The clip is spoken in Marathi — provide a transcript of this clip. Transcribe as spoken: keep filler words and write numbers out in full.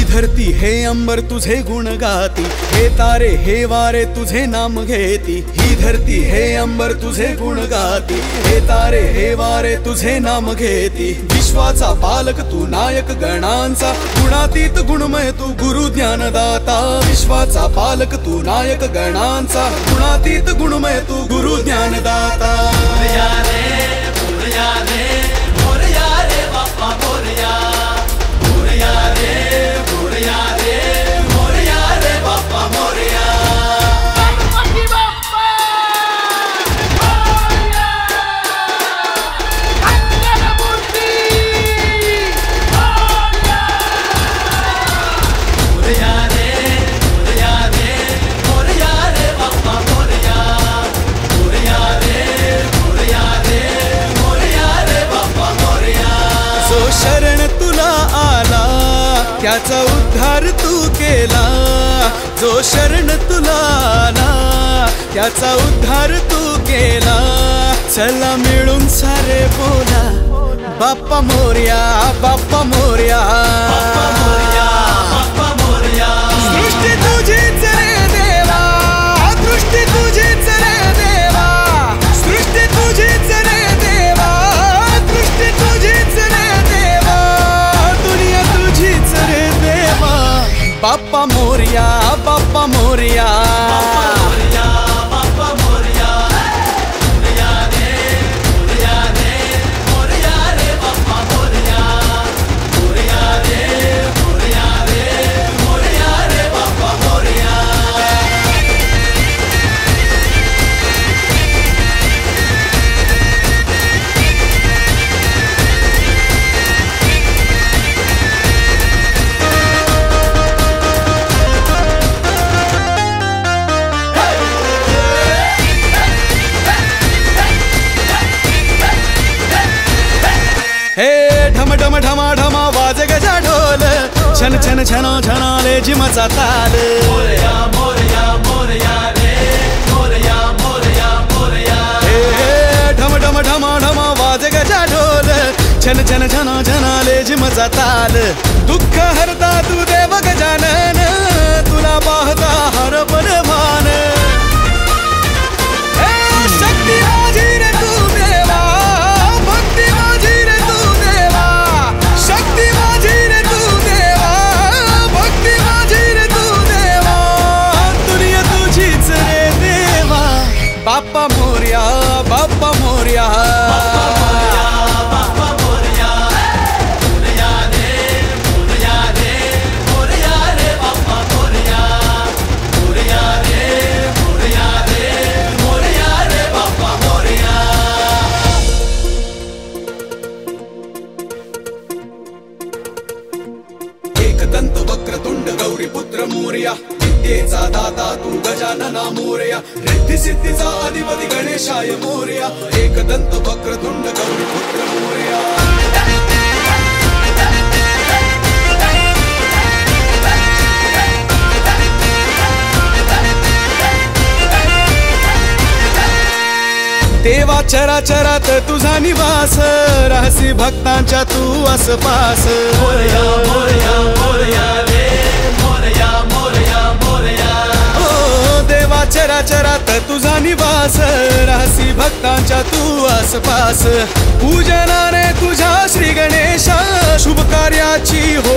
धरती हे अंबर तुझे गुण गाती, हे तारे हे वारे तुझे नाम घेती। ही धरती हे अंबर तुझे गुण गाती, हे तारे हे वारे तुझे नाम घेती। विश्वाचा पालक तू नायक गणांचा, गुणातीत गुणमय तू गुरु ज्ञानदाता। विश्वाचा पालक तू नायक गणांचा, गुणातीत गुणमय तू गुरु ज्ञानदाता। मोरया रे मोरया रे मोरया रे बाप्पा मोरया, मोरया रे मोरया रे मोरया रे बाप्पा मोरया। गणपती बाप्पा मोरया, मंगलमूर्ती मोरया। मोरया रे मोरया रे मोरया रे बाप्पा मोरया, मोरया रे मोरया रे मोरया रे बाप्पा मोरया। जो शरण तुला आला त्याचा उद्धार तू केला, जो शरण तुला आला त्याचा उद्धार तू केला। चला मिळून सारे बोला बाप्पा मोरया, बाप्पा मोरया, बाप्पा मोरया, बाप्पा मोरया। सृष्टी तुझीच रे देवा, दृष्टी तुझीच रे देवा, सृष्टी तुझीच रे देवा, दृष्टी तुझीच रे देवा, दुनिया तुझीच रे देवा। बाप्पा मोरया, बाप्पा मोरया, मोरया, बाप्पा मोरया। मोरया रे मोरया रे मोरया रे बाप्पा मोरया, मोरया रे मोरया रे मोरया रे बाप्पा मोरया। हे ढम ढम ढमा ढमा वाज गजा ढोल, छन छन छनो छनाले जिमचा ताल। मोरया मोरया मोरया रे मोरया मोरया मोरया। हे ढम ढम ढमा ढमा वाज गजा ढोल, छन छन छनो छनाले जिमचा ताल। दुःख हरता तू देव गजानन, तुला पाहता हरपन भान। हे शक्ती माझी रे तू देवा, भक्ती माझी रे तू देवा, शक्ती माझी रे तू देवा, भक्ती माझी रे तू देवा, दुनिया तुझीच रे देवा। बाप्पा मोरया, बाप्पा मोरया, बाप्पा मोरया। मोरया रे मोरया रे मोरया रे बाप्पा मोरया, मोरया रे मोरया रे मोरया रे बाप्पा मोरया। एकदंत वक्रतुंड गौरीपुत्र मोरया, विद्येचा दाता तू गजानना मोरया, रिद्धी सिद्धीचा अधिपती गणेशाय मोरया। एकदंत वक्रतुंड गौरीपुत्र मोरया। देवा चराचरात तुझा निवास, रहसी भक्तांच्या तू आसपास। मोरया मोरया मोरया रे मोरया मोरया मोरया। ओ देवा चराचरात तुझा निवास, रहसी भक्तांच्या तू आसपास। पूजनाने तुझ्या श्री गणेशा, शुभ कार्याची हो